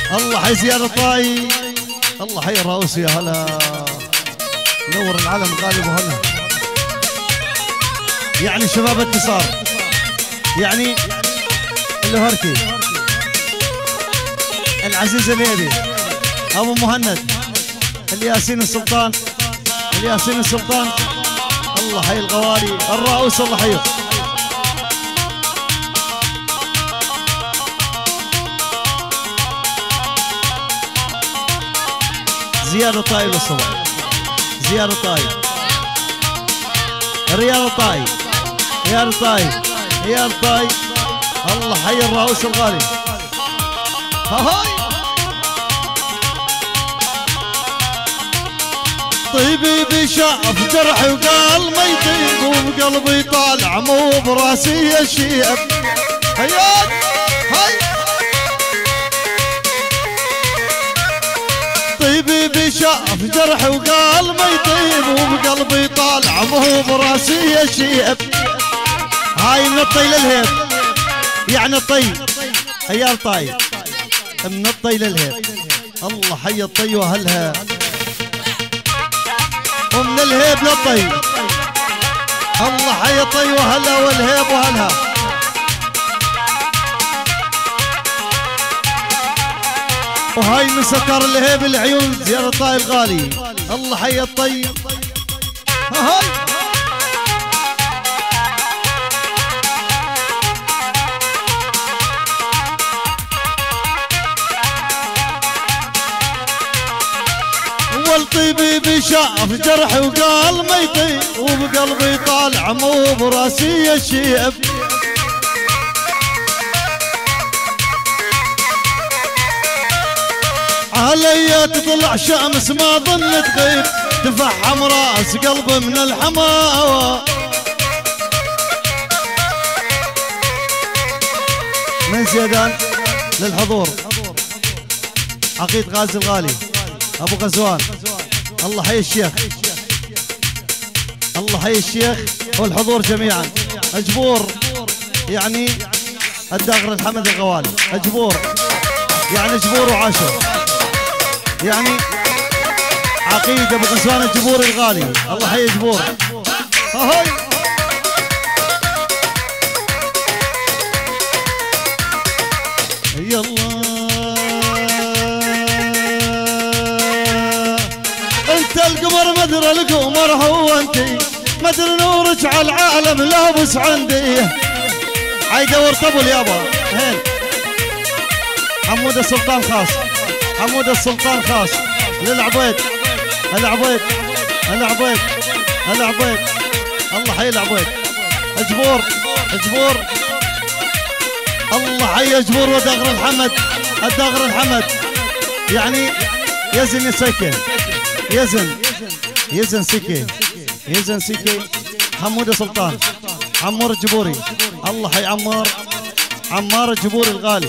الله حي زياد الطاي، الله حي الرؤوس يا هلا، نور العلم غالب وهلا. يعني شباب انتصار، يعني الهركي، العزيز الهيدي، ابو مهند، الياسين السلطان، الياسين السلطان، الله حي الغوالي، الرؤوس الله حيه. زياد الطاي للصبح، زياد الطاي، رياض الطاي، رياض الطاي، رياض الطاي، الله حي الرؤوس الغالي. هاي طبيبي شاف جرحي وقال ما يطيب، وبقلبي طالع مو براسي الشيب. هيا هاي طبيبي شاف جرحي وقال ما يطيب، وبقلبي طالع مو براسي الشيب. هاي من الطي للهيب، يعني الطي هيا الطي من الطي للهيب. الله حي الطي واهلها، ومن الهيب للطي، الله حي الطي واهلها والهيب واهلها. وهاي من ستار الهيب العيون زياد الطاي الغالي، الله حي الطي. هاي والطبيب شاف جرحي وقال ما يطيب، وبقلبي طالع مو براسي الشيب. علي تطلع شمس ما ظن تغيب، تفحم راس قلبي من الحماوة. من زيدان للحضور عقيد غازي الغالي ابو غزوان، الله حي الشيخ، الله حي الشيخ والحضور جميعا. اجبور يعني الداغر الحمد الغوالي، اجبور يعني جبور وعاشر، يعني عقيد ابو غزوان الجبوري الغالي، الله حي جبور. هاي يلا انت القمر مدري القمر هو انتي، مدري نورك على العالم لابس عندي. عايده ورطبل يابا هين حمود السلطان خاص، حمود السلطان خاص للعبيد، العبيد العبيد العبيد، الله حي العبيد. اجبور اجبور، الله حي اجبور ودغر الحمد، الدغر الحمد يعني يزن سكن، يزن يزن سكي، يزن سكي. حمود السلطان، عمار الجبوري، الله حي عمار، عمار الجبوري الغالي.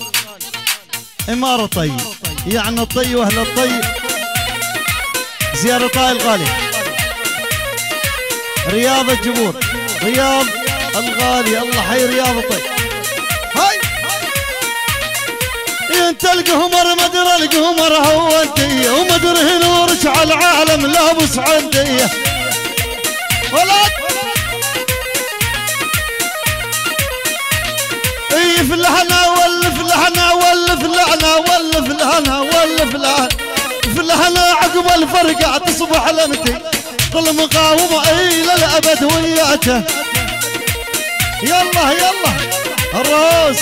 إمارة طي يعني الطي واهل الطي، زياد الطاي الغالي. رياض الجبور، رياض الغالي، الله حي رياض الطي. هاي انت القمر مدري القمر هو انتي، ومدري نورك على العالم لابس عندي. ولد اي فلحنا ولف لحنا ولف لحنا ولف لحنا ولف لحنا فلحنا عقب الفرقع تصبح لمتي، ظل مقاومة اي للابد وياته. يلا يلا الراس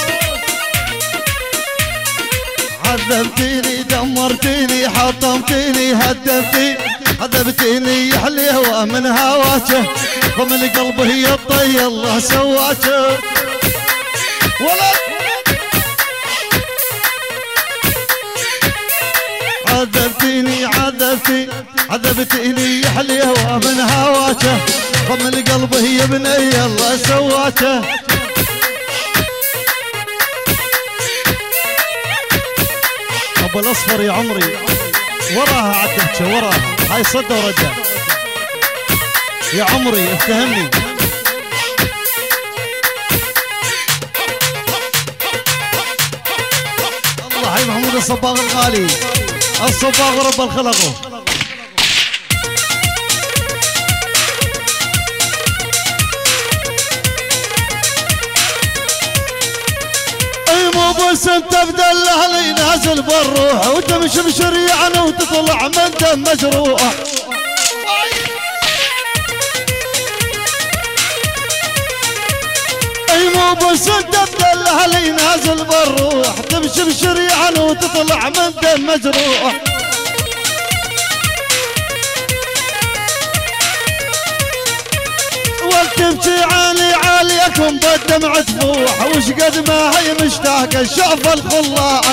عذبتيني دمرتيني حطمتيني هدفتيني، عذبتيني يا حليوة من هواته، ضمن قلبي هي الطي الله سواته. ولد عذبتيني عذبتيني يا حليوة من هواته، ضمن قلبي هي بني الله سواته. ابو الاصفر يا عمري وراها عدتش وراها، هاي صد ورده يا عمري افتهمني. الله حي محمود الصباغ الغالي، الصباغ رب الخلقه. مو بس انت بدله لي نازل بالروح وتمشي بشريعنا وتطلع من دم مجروح. اي مو بس انت بدله لي نازل بالروح تمشي بشريعنا وتطلع من دم مجروح. وتبكي عالي عاليكم بالدمع تفوح وش قد ما هي مشتاقه شوف الخلان.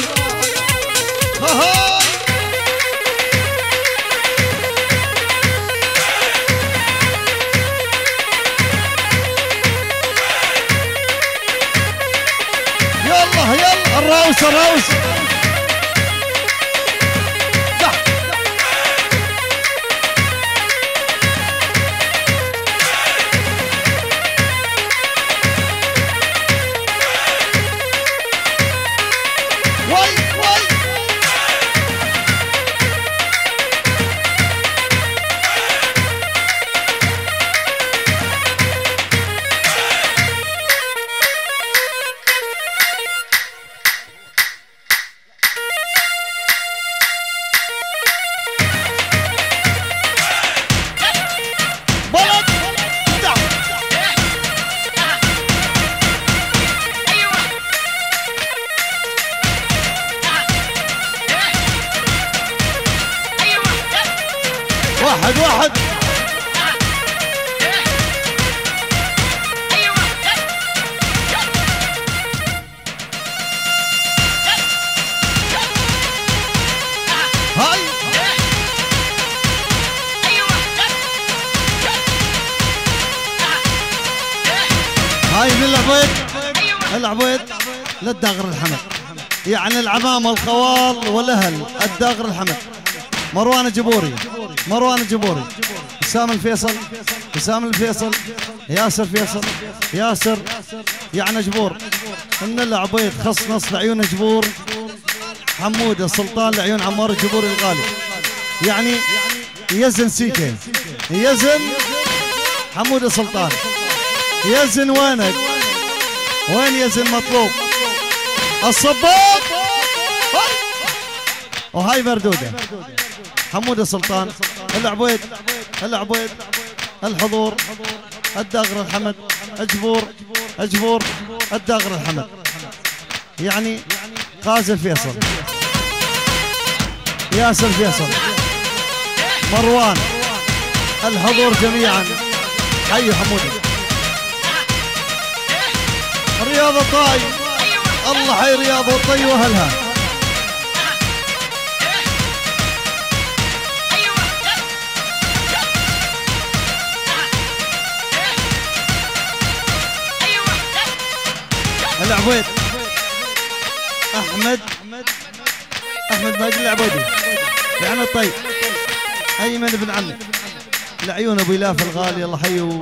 يلا يلا الراوس الراوس. واحد واحد. هاي هاي من العبيد العبيد للداغر الحمد، يعني العمام الخوال والاهل الداغر الحمد. مروان الجبوري، مروان الجبوري، حسام الفيصل، حسام الفيصل، ياسر فيصل، ياسر يعني جبور. ان العبيد خص نص لعيون جبور، حمود السلطان لعيون عمار الجبوري الغالي. يعني يزن سيكي، يزن حمود السلطان، يزن وينك؟ وين يزن مطلوب؟ الصباط. وهاي مردوده حمود السلطان، العبيد العبيد، الحضور الداغر الحمد، اجبور اجبور الداغر الحمد. يعني غازي الفيصل، ياسر فيصل، مروان، الحضور جميعا. حي حمودي. رياض الطاي، الله حي رياض الطاي واهلها. العبيد احمد ماجد العبيدي يعني الطيب. ايمن بن عمي العيون ابو الاف الغالي، الله حيه.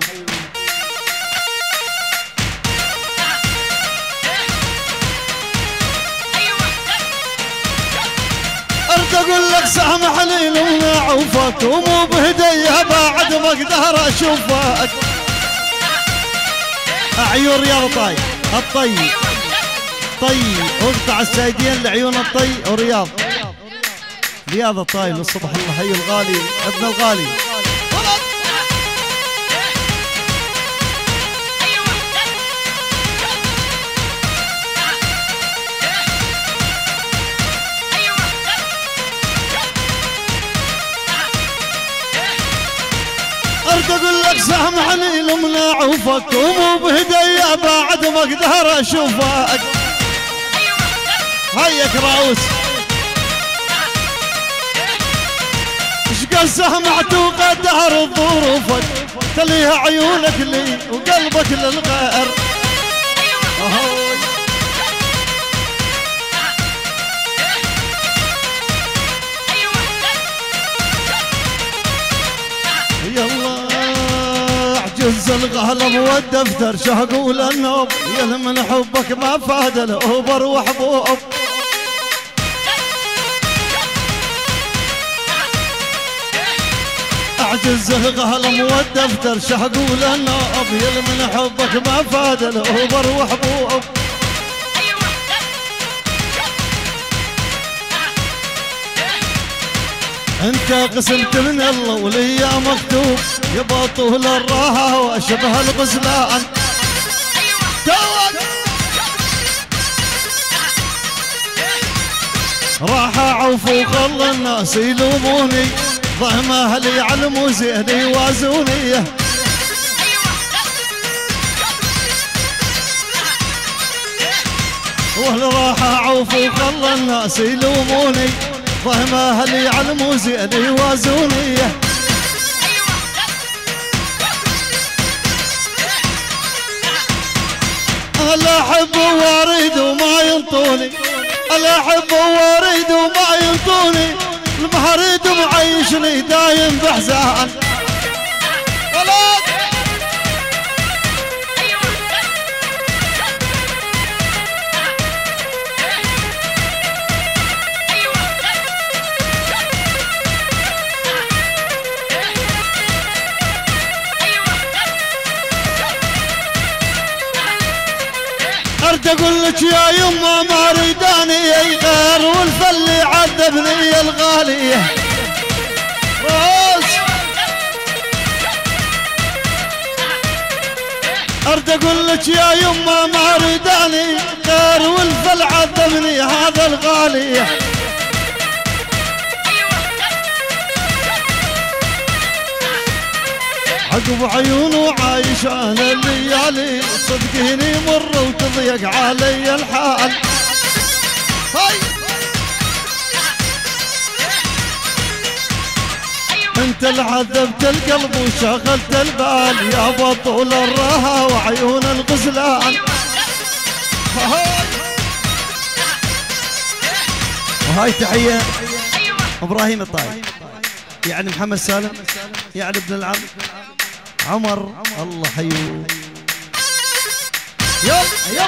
ارد اقول لك سامحني لو ما عوفك ومو بهديه بعد ما اقدر اشوفك. عيون رياض طاي الطي طي اقطع السايدين لعيون الطي ورياض. رياض الطاي للصبح، الله حي الغالي ابن الغالي. ارد اقول لك سامحني لمن اعوفك ومو بهديه بعد ما اقدر اشوفك. هيك راوس اشقد سمعت وقدر ظروفك تليها عيونك لي وقلبك للغير. يلا اعجز الغلب والدفتر شهقول النوب يلمن حبك ما فاد الاوبر وحبوب. عجزه قلم والدفتر شهقول الناب يل من حبك ما فاد الأوبر وحبوب. انت قسمت من الله وليا مكتوب يبا طول الراحة واشبه الغزلان. راح اعوف وخل الناس يلوموني ضهم اهلي علموا زين يوازوني. وهل راح اعوف وخل الناس يلوموني ضهم اهلي علموا زين يوازوني. الا احب واريد وما ينطوني الا احب واريد وما ينطوني المحريد معيشني دايم بحزان. ارد اقول لك يا يما ما ريداني غير والفل عذبني الغاليه. ارد اقول لك يا يما ما ريداني غير والفل عذبني هذا الغاليه. عقب عيونه عايش انا الليالي صدقيني مر وتضيق علي الحال. انت اللي عذبت القلب وشغلت البال يا بطول الراحة وعيون الغزلان. وهاي تحية ابراهيم الطاي يعني محمد سالم يعني ابن العم عمر الله حيوه. يلا يلا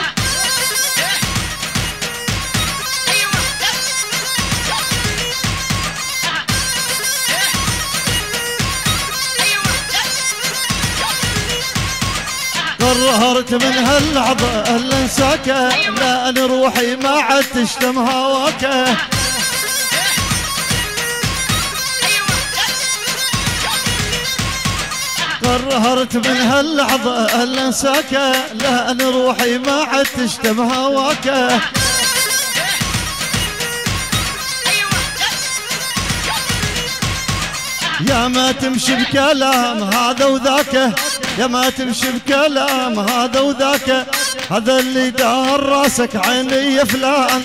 قررت من هاللحظة اللي انساك لا أنا روحي ما عاد تشتم هواك. قررت من هاللحظة اللي انساك لا أنا روحي ما عاد تشتم هواك. يا ما تمشي بكلام هذا وذاك يا ما تمشي بكلام هذا وذاك هذا اللي دار راسك عيني يا فلان.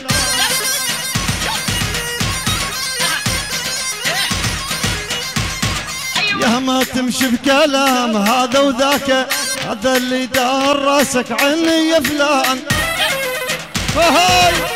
يا ما تمشي بكلام هذا وذاك هذا اللي دار راسك عيني يا فلان.